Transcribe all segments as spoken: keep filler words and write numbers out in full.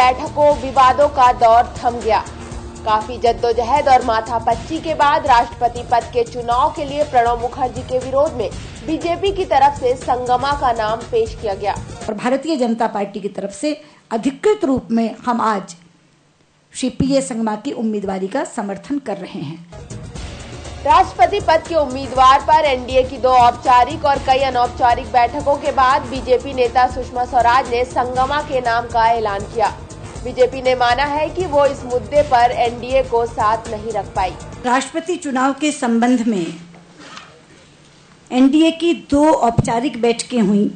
बैठकों विवादों का दौर थम गया। काफी जद्दोजहद और माथापच्ची के बाद राष्ट्रपति पद के चुनाव के लिए प्रणब मुखर्जी के विरोध में बीजेपी की तरफ से संगमा का नाम पेश किया गया और भारतीय जनता पार्टी की तरफ से अधिकृत रूप में हम आज श्री पी ए संगमा की उम्मीदवारी का समर्थन कर रहे हैं। राष्ट्रपति पद के उम्मीदवार पर एन डी ए की दो औपचारिक और कई अनौपचारिक बैठकों के बाद बीजेपी नेता सुषमा स्वराज ने संगमा के नाम का ऐलान किया। बीजेपी ने माना है कि वो इस मुद्दे पर एन डी ए को साथ नहीं रख पाई। राष्ट्रपति चुनाव के संबंध में एन डी ए की दो औपचारिक बैठकें हुई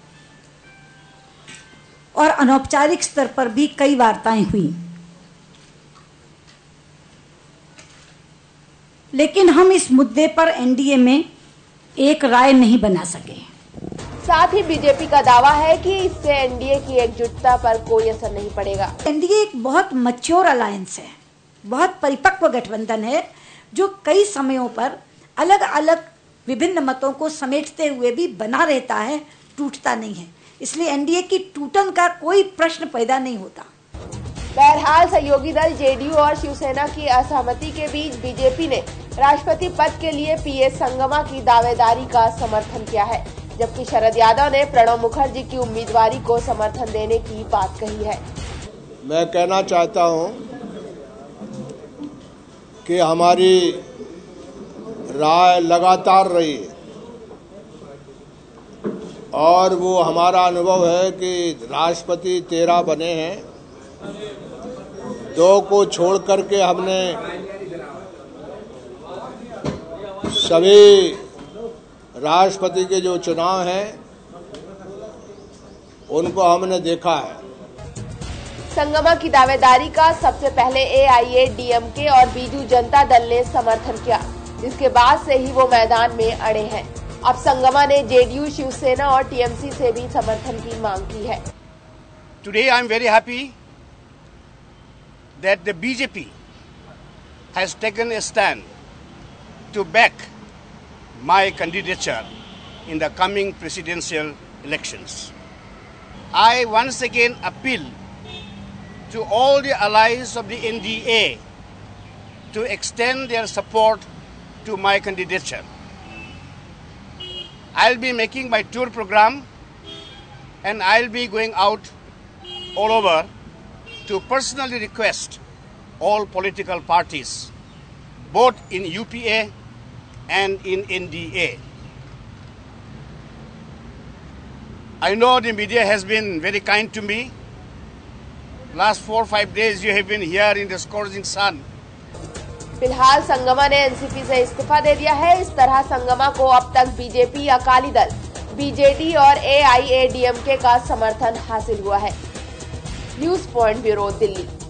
और अनौपचारिक स्तर पर भी कई वार्ताएं हुई, लेकिन हम इस मुद्दे पर एन डी ए में एक राय नहीं बना सके। साथ ही बीजेपी का दावा है कि इससे एन डी ए की एकजुटता पर कोई असर नहीं पड़ेगा। एन डी ए एक बहुत मैच्योर अलायंस है, बहुत परिपक्व गठबंधन है जो कई समयों पर अलग अलग विभिन्न मतों को समेटते हुए भी बना रहता है, टूटता नहीं है। इसलिए एन डी ए की टूटन का कोई प्रश्न पैदा नहीं होता। बहरहाल सहयोगी दल जे डी यू और शिवसेना की असहमति के बीच बीजेपी ने राष्ट्रपति पद के लिए पी ए संगमा की दावेदारी का समर्थन किया है, जबकि शरद यादव ने प्रणब मुखर्जी की उम्मीदवारी को समर्थन देने की बात कही है। मैं कहना चाहता हूं कि हमारी राय लगातार रही है और वो हमारा अनुभव है कि राष्ट्रपति तेरह बने हैं, दो को छोड़ करके हमने सभी राष्ट्रपति के जो चुनाव हैं उनको हमने देखा है। संगमा की दावेदारी का सबसे पहले ए आई ए डी एम के और बीजू जनता दल ने समर्थन किया, जिसके बाद से ही वो मैदान में अड़े हैं। अब संगमा ने जे डी यू, शिवसेना और टी एम सी से भी समर्थन की मांग की है। Today I am very happy that the B J P has taken a stand to back my candidature in the coming presidential elections. I once again appeal to all the allies of the N D A to extend their support to my candidature. I'll be making my tour program and I'll be going out all over to personally request all political parties, both in U P A and in N D A. I know the media has been very kind to me. Last four or five days you have been here in the scorching sun. फिलहाल संगमा ने N C P से इस्तीफा दे दिया है। इस तरह संगमा को अब तक B J P, Akali Dal, B J D और ए आई ए डी एम के का समर्थन हासिल हुआ है। News point bureau, Delhi.